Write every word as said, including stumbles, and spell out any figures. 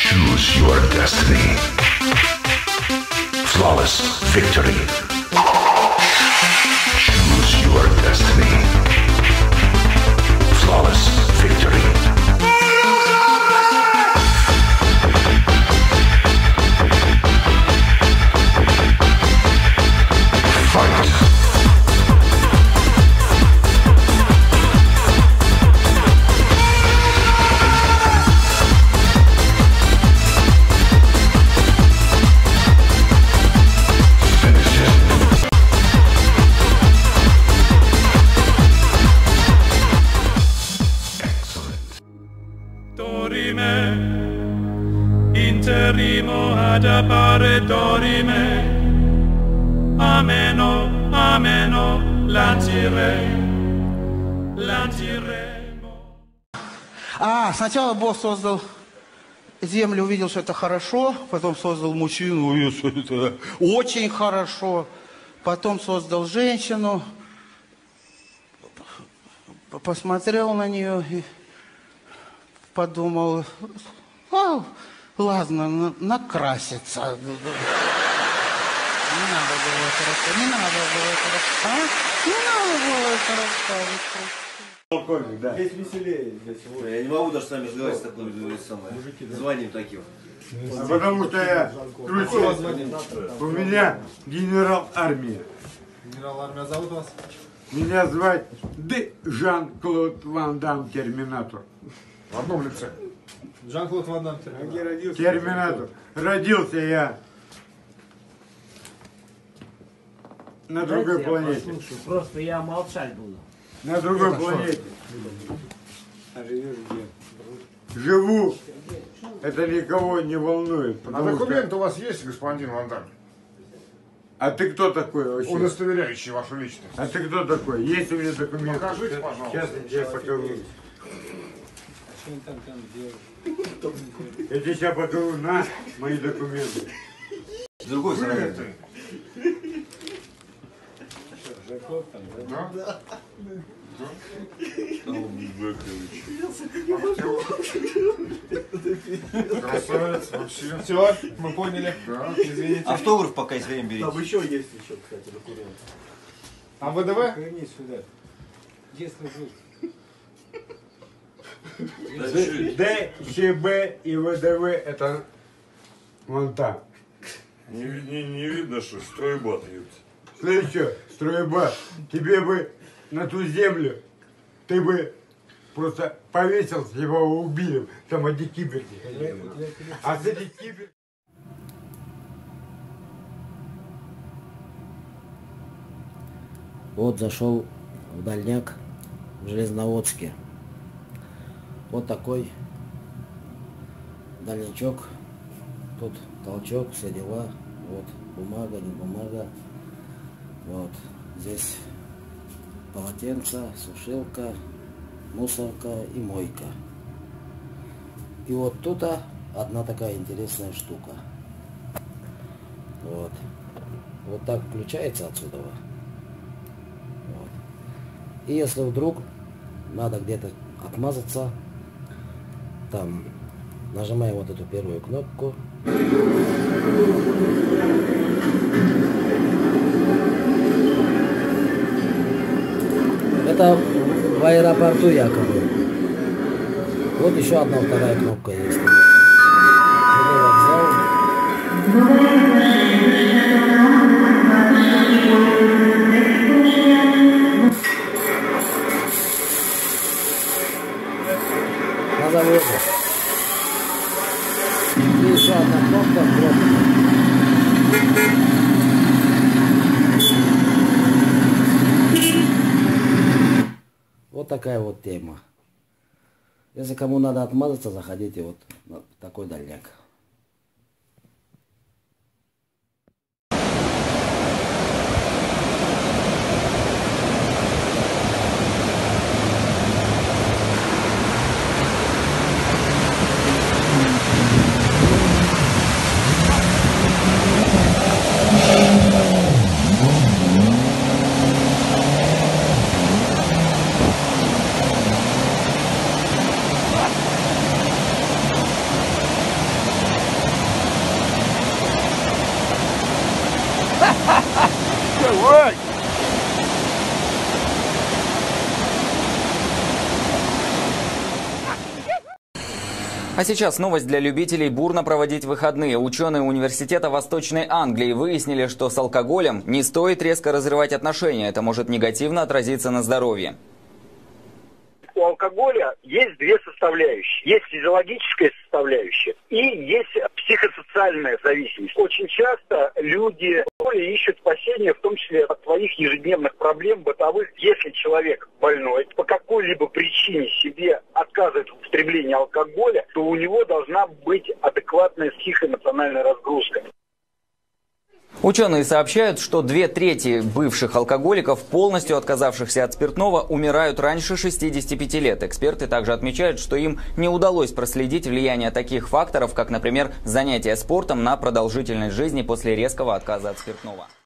Choose your destiny. Flawless victory. Choose your destiny. Flawless victory. Fight. Interrimo ad appare dorime, ameno, ameno, lancire, lanciremo. А, сначала Бог создал землю, увидел, что это хорошо, потом создал мужчину, увидел, что это очень хорошо, потом создал женщину, посмотрел на нее и подумал, а, ладно, на, накраситься. Не надо было это рассказывать, не надо было это рассказывать, а? Не надо было это рассказывать. Полковник, да. Здесь веселее. Здесь вот. Я не могу даже с вами разговаривать с такой самой званием таким. А потому что я кручу. У меня генерал армии. Генерал армия, зовут вас? Меня звать Д. Жан-Клод Ван Дам Терминатор. В одном лице. Жан-Клод Ван Дам Терминатор. Терминатор. Родился я на другой планете. Послушаю, просто я молчать буду. На другой планете. Живу. Это никого не волнует. А документ что... у вас есть, господин Ван Дам? А ты кто такой вообще? Удостоверяющий вашу личность. А ты кто такой? Есть у меня документы? Покажите, пожалуйста. Сейчас я покажу. Я тебе сейчас покажу на мои документы. С другой стороны. Да? Да. Красавец, вообще. Все, мы поняли. Да. Извините. Автограф пока есть время берите. Там еще есть еще, кстати, документы. А ВДВ? Вернись сюда. Если вы... Д, ЧБ и ВДВ это вон там. Не, не, не видно, что стройбат есть. Слышь, что, стройбат, тебе бы на ту землю, ты бы просто повесился, его убили, там одни киберги. А с этих киберги... Вот зашел в дальняк в Железноводске. Вот такой дальнячок. Тут толчок, все дела. Вот бумага, не бумага. Вот здесь полотенце, сушилка, мусорка и мойка. И вот тут одна такая интересная штука. Вот. Вот так включается отсюда. Вот. И если вдруг надо где-то отмазаться, там нажимаем вот эту первую кнопку. Это в аэропорту якобы. Вот еще одна вторая кнопка есть. Это вокзал. На заводе. И еще одна кнопка. Вот такая вот тема. Если кому надо отмазаться, заходите вот на такой дальняк. А сейчас новость для любителей бурно проводить выходные. Ученые университета Восточной Англии выяснили, что с алкоголем не стоит резко разрывать отношения. Это может негативно отразиться на здоровье. У алкоголя есть две составляющие. Есть физиологическая составляющая и есть психосоциальная зависимость. Очень часто люди ищут спасения, в том числе от своих ежедневных проблем бытовых. Если человек больной, по какой-либо причине себе отказывает в употреблении алкоголя, то у него должна быть адекватная психоэмоциональная разгрузка. Ученые сообщают, что две трети бывших алкоголиков, полностью отказавшихся от спиртного, умирают раньше шестидесяти пяти лет. Эксперты также отмечают, что им не удалось проследить влияние таких факторов, как, например, занятие спортом на продолжительность жизни после резкого отказа от спиртного.